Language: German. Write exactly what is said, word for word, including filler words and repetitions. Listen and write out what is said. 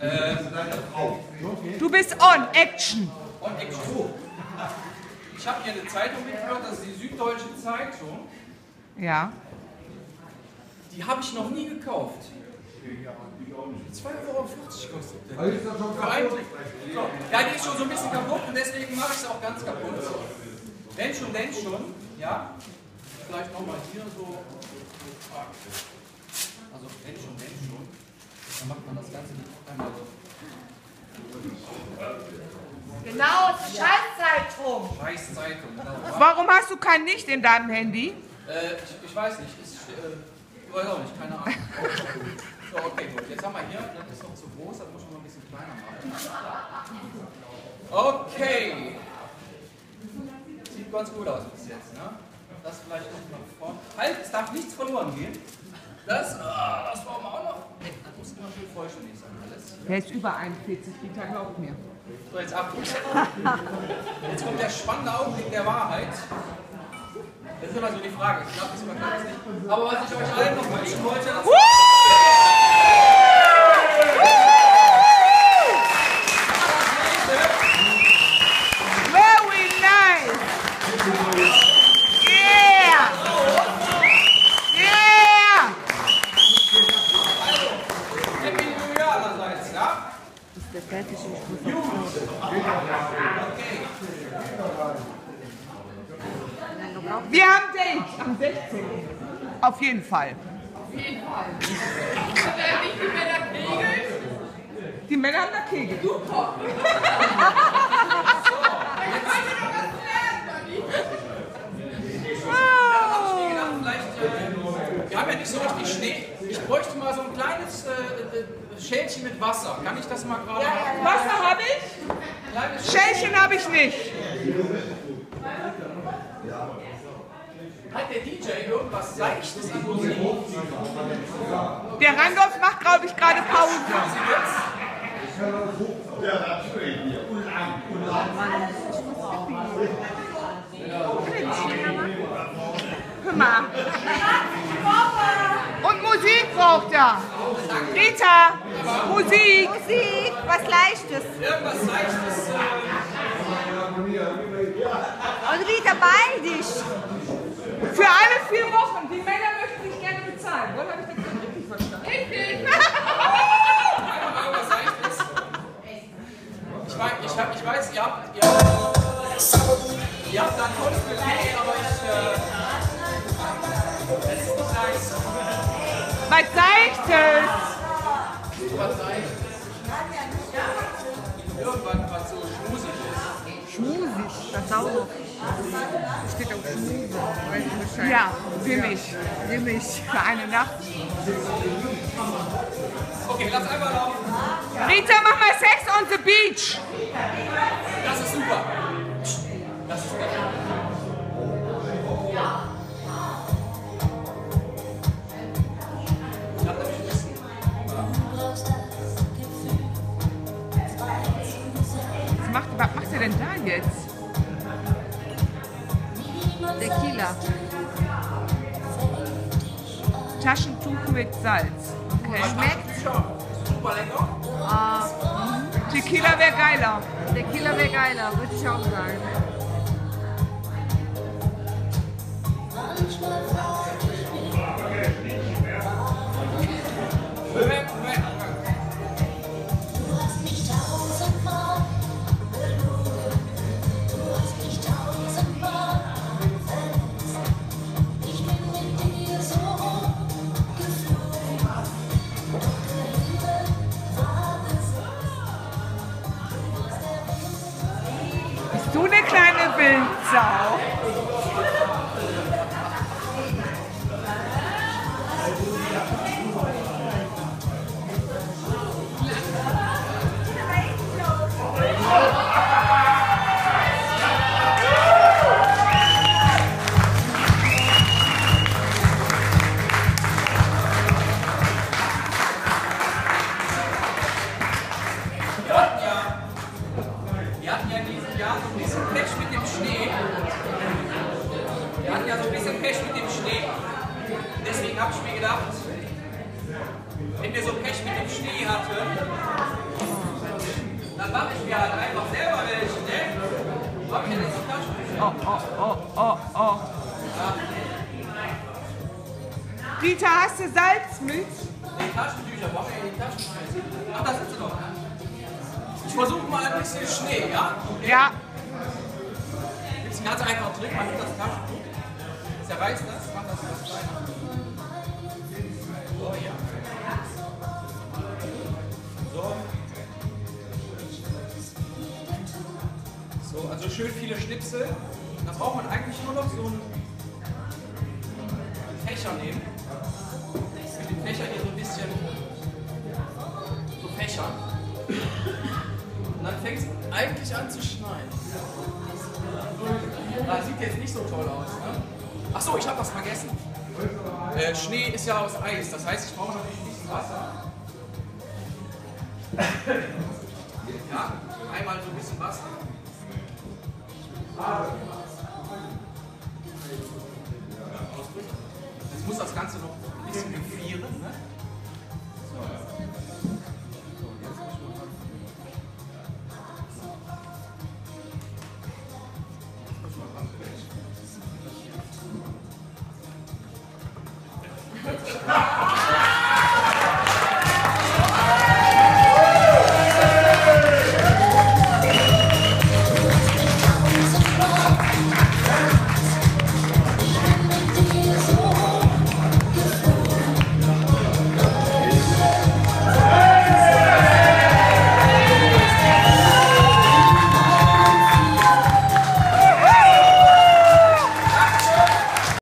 Äh, Du bist on Action. on Action. Ich habe hier eine Zeitung mitgebracht, das ist die Süddeutsche Zeitung. Ja. Die habe ich noch nie gekauft. zwei Euro vierzig kostet die. Für einen Blick. So. Ja, die ist schon so ein bisschen kaputt und deswegen mache ich sie auch ganz kaputt. Wenn schon, denn schon. Ja. Vielleicht nochmal hier so. Also, wenn schon, denn schon. Dann macht man das Ganze nicht einmal so. Genau, Scheißzeitung. Scheißzeitung. Genau. Warum hast du kein Licht in deinem Handy? Äh, ich, ich weiß nicht. Ist, äh, ich weiß auch nicht, keine Ahnung. So, okay, gut. Jetzt haben wir hier, das ist noch zu groß, das muss man noch ein bisschen kleiner machen. Okay. Sieht ganz gut aus bis jetzt, ne? Das vielleicht noch nach vorne. Halt, es darf nichts verloren gehen. Das, ah, das brauchen wir auch noch. Nee, das muss immer schön vollständig sein, alles. Der ist über einundvierzig Liter, glaub mir. So, jetzt ab. Jetzt kommt der spannende Augenblick der Wahrheit. Das ist immer so die Frage. Ich glaube, das überklärt es nicht. Aber was ich euch allen noch wünschen wollte, das Very nice. Yeah. Yeah. Happy New Year allerseits, ja? Ist der fertig? Ich muss Gut. Okay. Wir haben Date am sechzehnten Auf jeden Fall. Auf jeden Fall. Sind ja nicht die Männer Kegel? Die Männer haben da Kegel. Super. Dann könnt ihr doch was lernen, Manni. Wir haben ja nicht so richtig Schnee. Ich bräuchte mal so ein kleines äh, Schälchen mit Wasser. Kann ich das mal gerade machen? Wasser habe ich? Kleines Schälchen habe ich nicht. Hat der D J irgendwas Seichtes an Musik? Der Randolph macht, glaube ich, gerade Pause. Hör mal. Und Musik braucht er. Rita, Musik. Musik, was Leichtes. Irgendwas Seichtes. Und Rita, beeil dich. Für alle vier Wochen. Die Männer möchten sich gerne bezahlen. Oder habe ich das gerade richtig verstanden? Irgendwas Seichtes. Ich weiß, ich, hab, ich weiß ihr, habt, ihr, habt, ihr habt da ein tolles Budget, aber ich... Äh, das ist nicht nice. Was Seichtes. Was Seichtes. Irgendwas, was so schmusig ist. Schmusig. Das auch noch. Steht auf Schmuse. Weiß ich Bescheid. Ja, für mich. Für mich. Für eine Nacht. Okay, lass einfach laufen. Rita, mach mal Sex on the Beach. Das ist super. Das ist super. Ich hab nämlich ein bisschen Was macht, was macht er denn da jetzt? Tequila. Taschentuch mit Salz. Okay. Schmeckt? super lecker. Ah, Tequila wäre geiler. Tequila wäre geiler, würde ich auch sagen. Moment, Moment. Bist du eine kleine Wildsau? Wir hatten ja in diesem Jahr so ein bisschen Pech mit dem Schnee. Wir hatten ja so ein bisschen Pech mit dem Schnee. Deswegen habe ich mir gedacht, wenn wir so Pech mit dem Schnee hatten, Oh, oh, oh. Rita, hast du Salz mit? Die Taschentücher, brauchen wir die Taschentücher? Ach, da sind sie doch. Ich versuche mal ein bisschen Schnee, ja? Okay. Ja. Gibt es einen ganz einfachen Trick, man nimmt das Taschentuch, zerreißt das, macht das ganz kleiner. So, ja. So. So, also schön viele Schnipsel. Da braucht man eigentlich nur noch so einen Fächer nehmen. Mit dem Fächer hier so ein bisschen so fächern. Und dann fängt es eigentlich an zu schneien. Das sieht jetzt nicht so toll aus. Ne? Achso, ich habe was vergessen. Äh, Schnee ist ja aus Eis, das heißt, ich brauche natürlich ein bisschen Wasser. Ja, einmal so ein bisschen Wasser. Jetzt muss das Ganze noch ein bisschen gefrieren. Ne?